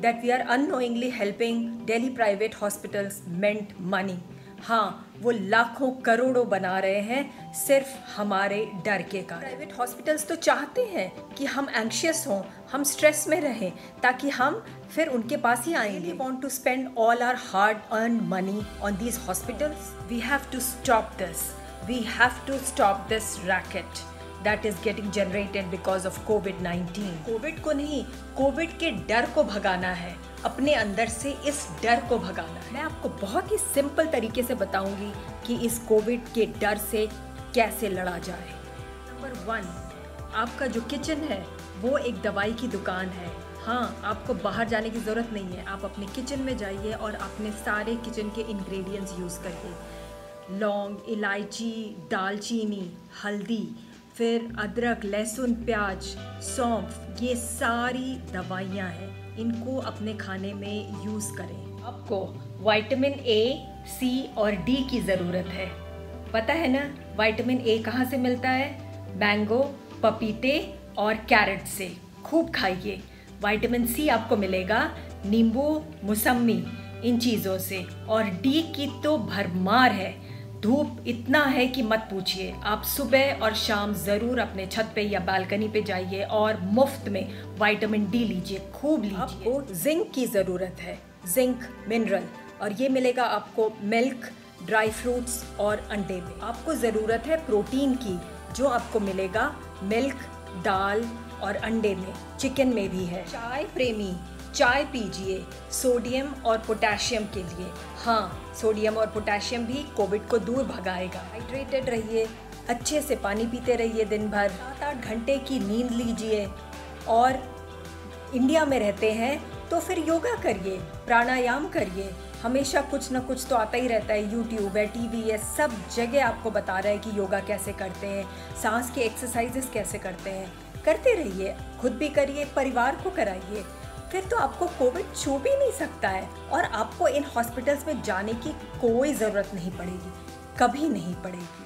that we are unknowingly helping Delhi private hospitals meant money. हाँ, वो लाखों करोड़ों बना रहे हैं सिर्फ हमारे डर के कारण। प्राइवेट हॉस्पिटल्स तो चाहते हैं कि हम एंग्शियस हों, हम स्ट्रेस में रहें, ताकि हम फिर उनके पास ही आएंगे। We want to spend all our hard-earned money on these hospitals. We have to stop this. We have to stop this racket that is getting generated because of COVID-19. Covid को नहीं, Covid के डर को भगाना है, अपने अंदर से इस डर को भगाना है। मैं आपको बहुत ही सिंपल तरीके से बताऊंगी कि इस कोविड के डर से कैसे लड़ा जाए। नंबर 1, आपका जो किचन है वो एक दवाई की दुकान है। हाँ, आपको बाहर जाने की ज़रूरत नहीं है, आप अपने किचन में जाइए और अपने सारे किचन के इंग्रेडिएंट्स यूज़ करिए। लौंग, इलायची, दालचीनी, हल्दी, फिर अदरक, लहसुन, प्याज, सौंफ, ये सारी दवाइयाँ हैं, इनको अपने खाने में यूज़ करें। आपको विटामिन ए, सी और डी की ज़रूरत है। पता है ना विटामिन ए कहाँ से मिलता है? मैंगो, पपीते और कैरेट से। खूब खाइए। विटामिन सी आपको मिलेगा नींबू, मौसमी, इन चीज़ों से। और डी की तो भरमार है। धूप इतना है कि मत पूछिए। आप सुबह और शाम ज़रूर अपने छत पे या बालकनी पे जाइए और मुफ्त में विटामिन डी लीजिए, खूब लीजिए। आपको जिंक की ज़रूरत है, जिंक मिनरल, और ये मिलेगा आपको मिल्क, ड्राई फ्रूट्स और अंडे में। आपको ज़रूरत है प्रोटीन की, जो आपको मिलेगा मिल्क, दाल और अंडे में। चिकन में भी है। चाय प्रेमी चाय पीजिए सोडियम और पोटेशियम के लिए। हाँ, सोडियम और पोटेशियम भी कोविड को दूर भगाएगा। हाइड्रेटेड रहिए, अच्छे से पानी पीते रहिए, दिन भर 7-8 घंटे की नींद लीजिए। और इंडिया में रहते हैं तो फिर योगा करिए, प्राणायाम करिए। हमेशा कुछ ना कुछ तो आता ही रहता है, यूट्यूब है, टीवी है, सब जगह आपको बता रहा है कि योगा कैसे करते हैं, सांस के एक्सरसाइजेस कैसे करते हैं। करते रहिए, खुद भी करिए, परिवार को कराइए, फिर तो आपको कोविड छू भी नहीं सकता है। और आपको इन हॉस्पिटल्स में जाने की कोई ज़रूरत नहीं पड़ेगी, कभी नहीं पड़ेगी।